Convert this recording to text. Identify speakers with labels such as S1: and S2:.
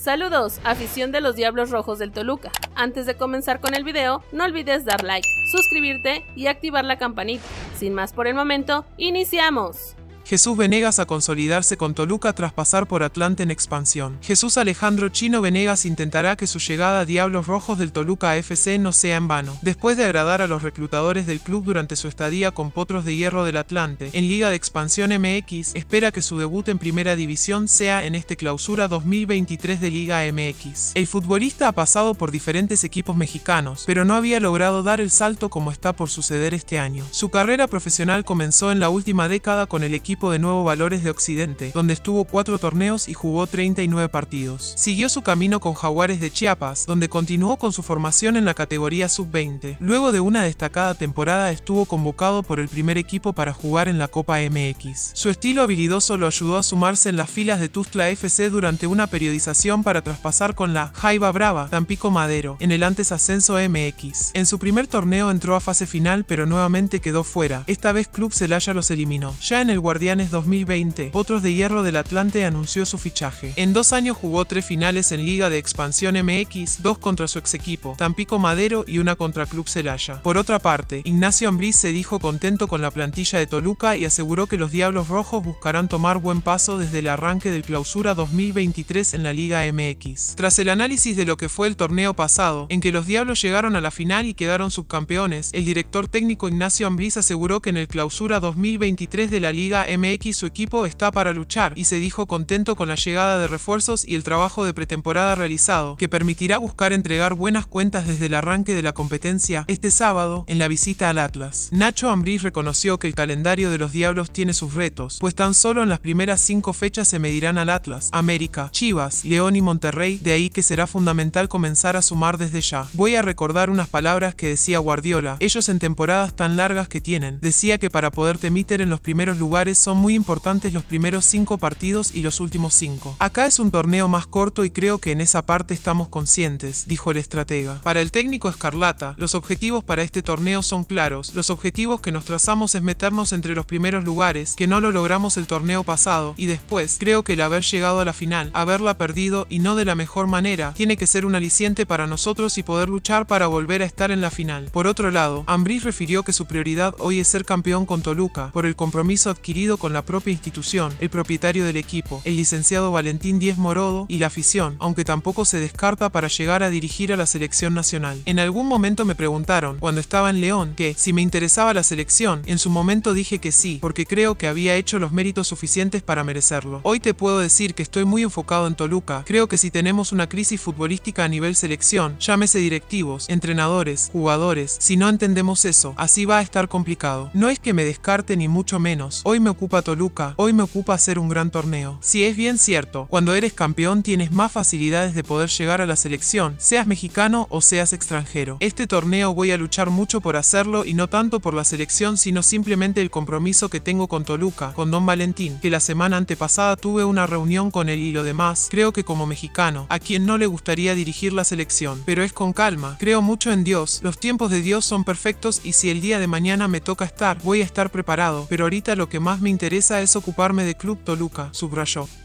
S1: Saludos, afición de los Diablos Rojos del Toluca. Antes de comenzar con el video, no olvides dar like, suscribirte y activar la campanita. Sin más por el momento, ¡iniciamos!
S2: Jesús Venegas a consolidarse con Toluca tras pasar por Atlante en expansión. Jesús Alejandro Chino Venegas intentará que su llegada a Diablos Rojos del Toluca FC no sea en vano. Después de agradar a los reclutadores del club durante su estadía con Potros de Hierro del Atlante en Liga de Expansión MX, espera que su debut en Primera División sea en este Clausura 2023 de Liga MX. El futbolista ha pasado por diferentes equipos mexicanos, pero no había logrado dar el salto como está por suceder este año. Su carrera profesional comenzó en la última década con el equipo de Nuevo Valores de Occidente, donde estuvo 4 torneos y jugó 39 partidos. Siguió su camino con Jaguares de Chiapas, donde continuó con su formación en la categoría sub-20. Luego de una destacada temporada estuvo convocado por el primer equipo para jugar en la Copa MX. Su estilo habilidoso lo ayudó a sumarse en las filas de Tuxtla FC durante una periodización para traspasar con la Jaiba Brava, Tampico Madero, en el antes Ascenso MX. En su primer torneo entró a fase final, pero nuevamente quedó fuera. Esta vez Club Celaya los eliminó. Ya en el Guardianes 2020, Potros de Hierro del Atlante anunció su fichaje. En 2 años jugó 3 finales en Liga de Expansión MX, 2 contra su ex equipo, Tampico Madero, y una contra Club Celaya. Por otra parte, Ignacio Ambriz se dijo contento con la plantilla de Toluca y aseguró que los Diablos Rojos buscarán tomar buen paso desde el arranque del Clausura 2023 en la Liga MX. Tras el análisis de lo que fue el torneo pasado, en que los Diablos llegaron a la final y quedaron subcampeones, el director técnico Ignacio Ambriz aseguró que en el Clausura 2023 de la Liga MX su equipo está para luchar y se dijo contento con la llegada de refuerzos y el trabajo de pretemporada realizado, que permitirá buscar entregar buenas cuentas desde el arranque de la competencia este sábado en la visita al Atlas. Nacho Ambriz reconoció que el calendario de los Diablos tiene sus retos, pues tan solo en las primeras 5 fechas se medirán al Atlas, América, Chivas, León y Monterrey, de ahí que será fundamental comenzar a sumar desde ya. Voy a recordar unas palabras que decía Guardiola, ellos en temporadas tan largas que tienen, decía que para poderte meter en los primeros lugares son muy importantes los primeros 5 partidos y los últimos 5. Acá es un torneo más corto y creo que en esa parte estamos conscientes, dijo el estratega. Para el técnico Escarlata, los objetivos para este torneo son claros. Los objetivos que nos trazamos es meternos entre los primeros lugares, que no lo logramos el torneo pasado, y después, creo que el haber llegado a la final, haberla perdido y no de la mejor manera, tiene que ser un aliciente para nosotros y poder luchar para volver a estar en la final. Por otro lado, Ambriz refirió que su prioridad hoy es ser campeón con Toluca, por el compromiso adquirido con la propia institución, el propietario del equipo, el licenciado Valentín Díez Morodo, y la afición, aunque tampoco se descarta para llegar a dirigir a la selección nacional. En algún momento me preguntaron, cuando estaba en León, que si me interesaba la selección. En su momento dije que sí, porque creo que había hecho los méritos suficientes para merecerlo. Hoy te puedo decir que estoy muy enfocado en Toluca. Creo que si tenemos una crisis futbolística a nivel selección, llámese directivos, entrenadores, jugadores, si no entendemos eso, así va a estar complicado. No es que me descarte ni mucho menos. Hoy me ocupa Toluca, hoy me ocupa hacer un gran torneo. Si es bien cierto, cuando eres campeón tienes más facilidades de poder llegar a la selección, seas mexicano o seas extranjero. Este torneo voy a luchar mucho por hacerlo y no tanto por la selección, sino simplemente el compromiso que tengo con Toluca, con Don Valentín, que la semana antepasada tuve una reunión con él y lo demás, creo que como mexicano, a quien no le gustaría dirigir la selección, pero es con calma, creo mucho en Dios, los tiempos de Dios son perfectos y si el día de mañana me toca estar, voy a estar preparado, pero ahorita lo que más me interesa es ocuparme de Club Toluca, subrayó.